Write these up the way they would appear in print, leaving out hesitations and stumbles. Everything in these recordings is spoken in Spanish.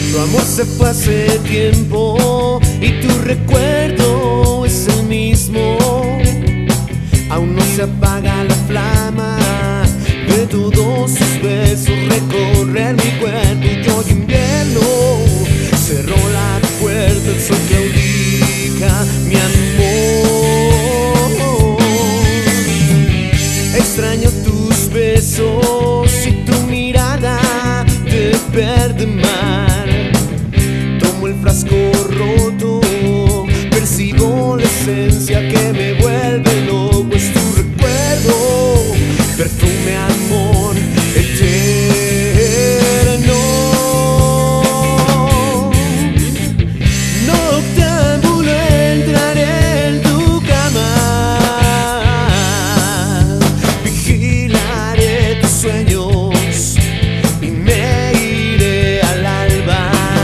Tu amor se fue hace tiempo y tu recuerdo es el mismo. Aún no se apaga la flama de todos sus besos recorrer mi cuerpo. Y hoy invierno cerró la puerta, el sol claudica mi amor. Extraño tus besos y tu mirada de verde mar. Tomo el frasco roto, percibo la esencia que me vuelve loco. Es tu recuerdo, perfume, amor eterno. Noctámbulo, entraré en tu cama, vigilaré tus sueños y me iré al alba.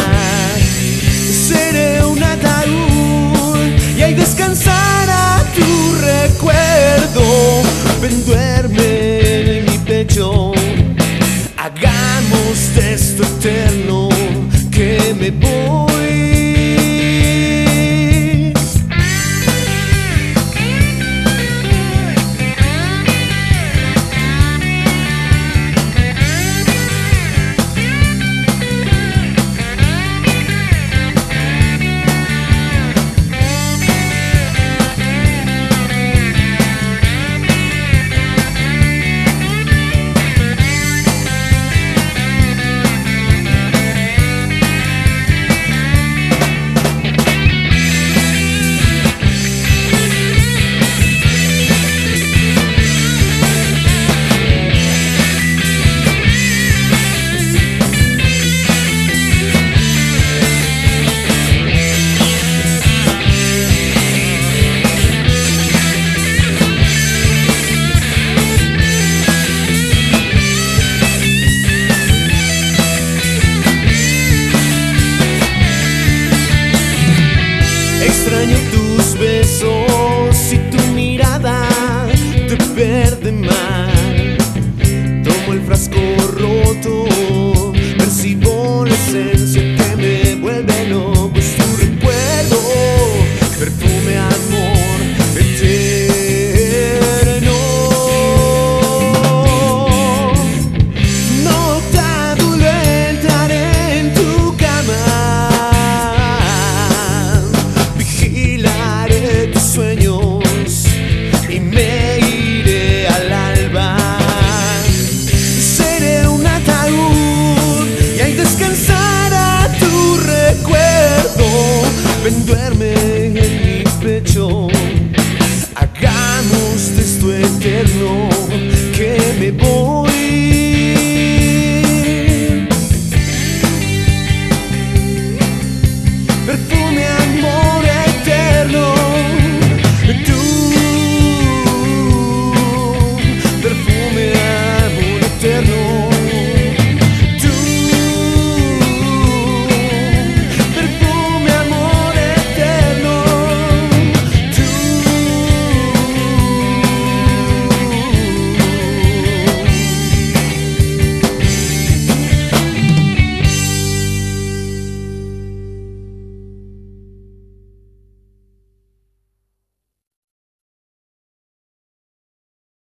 Seré un ataúd y ahí descansará tu recuerdo. Ven, duerme en mi pecho, hagamos de esto eterno, que me voy. Extraño